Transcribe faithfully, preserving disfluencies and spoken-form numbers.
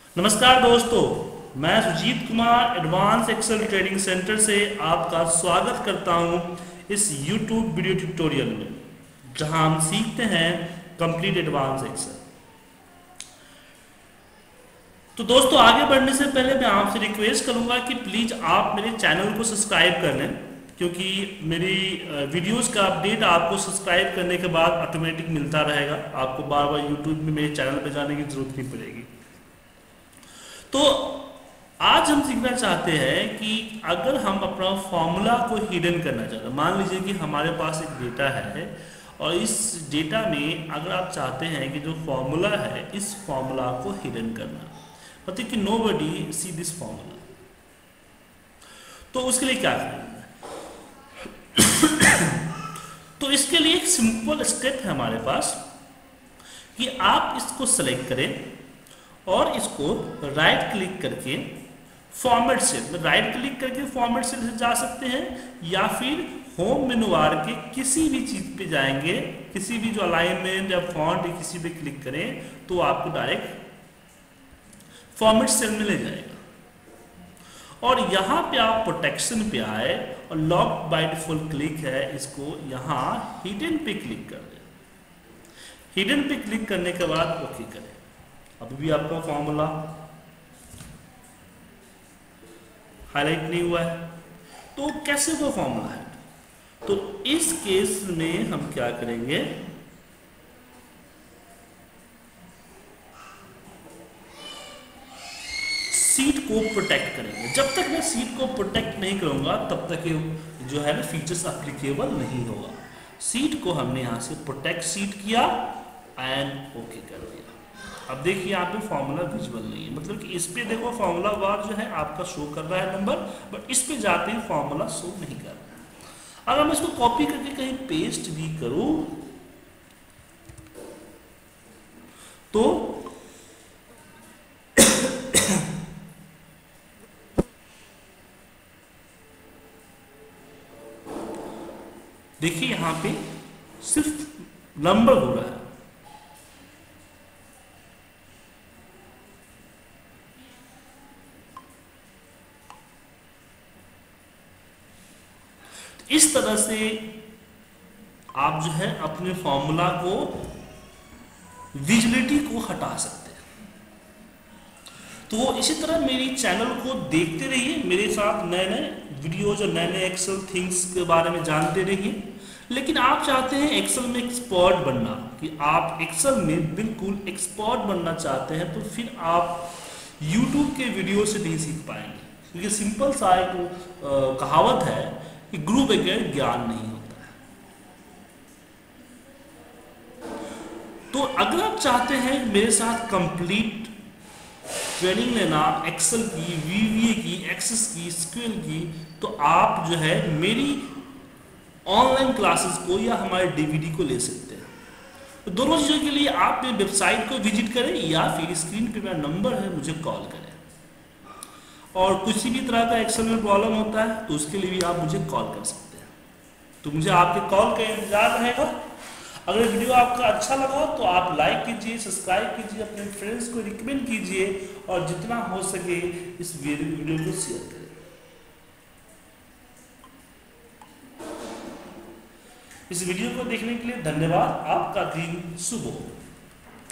नमस्कार दोस्तों, मैं Sujeet Kumar advance Excel training center से आपका स्वागत करता हूं इस YouTube वीडियो ट्यूटोरियल में, जहां हम सीखते हैं कंप्लीट एडवांस एक्सेल। तो दोस्तों, आगे बढ़ने से पहले मैं आपसे रिक्वेस्ट करूंगा कि प्लीज़ आप मेरे चैनल को सब्सक्राइब कर लें, क्योंकि मेरी वीडियोस का अपडेट आपको सब्सक्राइब करने के बाद ऑटोमेटिक मिलता रहेगा। आपको बार बार यूट्यूब में मेरे चैनल पर जाने की जरूरत नहीं पड़ेगी। तो आज हम सीखना चाहते हैं कि अगर हम अपना फॉर्मूला को हिडन करना चाहते हैं, मान लीजिए कि हमारे पास एक डेटा है और इस डेटा में अगर आप चाहते हैं कि जो फॉर्मूला है इस फॉर्मूला को हिडन करना, मतलब कि नोबडी सी दिस फॉर्मूला, तो उसके लिए क्या करेंगे? तो इसके लिए एक सिंपल स्टेप है हमारे पास कि आप इसको सेलेक्ट करें और इसको राइट क्लिक करके फॉर्मेट सेल, राइट क्लिक करके फॉर्मेट सेल से जा सकते हैं, या फिर होम मेनू बार के किसी भी चीज पे जाएंगे, किसी भी जो अलाइनमेंट या फॉन्ट या किसी पे क्लिक करें तो आपको डायरेक्ट फॉर्मेट सेल में ले जाएगा। और यहाँ पे आप प्रोटेक्शन पे आए और लॉक बाय डिफॉल्ट क्लिक है, इसको यहाँ हिडन पे क्लिक कर दें। हिडन पे क्लिक करने के बाद ओके करें। अभी भी आपका फॉर्मूला हाईलाइट नहीं हुआ है, तो कैसे वो फॉर्मूला है? तो इस केस में हम क्या करेंगे, सीट को प्रोटेक्ट करेंगे। जब तक मैं सीट को प्रोटेक्ट नहीं करूंगा तब तक ये जो है ना फीचर्स एप्लीकेबल नहीं होगा। सीट को हमने यहां से प्रोटेक्ट सीट किया एंड ओके कर दिया। अब देखिए यहाँ पे फॉर्मूला विजुअल नहीं है, मतलब कि इस पे देखो फॉर्मूला बार जो है आपका शो कर रहा है नंबर, बट इस पे जाते ही फॉर्मूला शो नहीं कर रहा है। अगर मैं इसको कॉपी करके कहीं पेस्ट भी करूं तो देखिए यहाँ पे सिर्फ नंबर हो रहा है। इस तरह से आप जो है अपने फॉर्मूला को, विजिबिलिटी को हटा सकते हैं। तो इसी तरह मेरी चैनल को देखते रहिए, मेरे साथ नए नए वीडियोज और नए नए एक्सेल थिंग्स के बारे में जानते रहिए। लेकिन आप चाहते हैं एक्सेल में एक्सपर्ट बनना, कि आप एक्सेल में बिल्कुल एक्सपर्ट बनना चाहते हैं, तो फिर आप यूट्यूब के वीडियो से नहीं सीख पाएंगे, क्योंकि सिंपल सा एक कहावत है कि गुरु बगैर ज्ञान नहीं होता है। तो अगर आप चाहते हैं मेरे साथ कंप्लीट ट्रेनिंग लेना एक्सेल की, वीवीए की, एक्सेस की, एसक्यूएल की, तो आप जो है मेरी ऑनलाइन क्लासेस को या हमारे डीवीडी को ले सकते हैं। तो दोनों चीज़ों के लिए आप मेरी वेबसाइट को विजिट करें या फिर स्क्रीन पे मेरा नंबर है, मुझे कॉल करें। और किसी भी तरह का एक्सेल में प्रॉब्लम होता है तो उसके लिए भी आप मुझे कॉल कर सकते हैं। तो मुझे आपके कॉल का इंतजार रहेगा। अगर वीडियो आपका अच्छा लगा तो आप लाइक कीजिए, सब्सक्राइब कीजिए, अपने फ्रेंड्स को रिकमेंड कीजिए और जितना हो सके इस वीडियो को शेयर करें। इस वीडियो को देखने के लिए धन्यवाद। आपका दिन शुभ हो।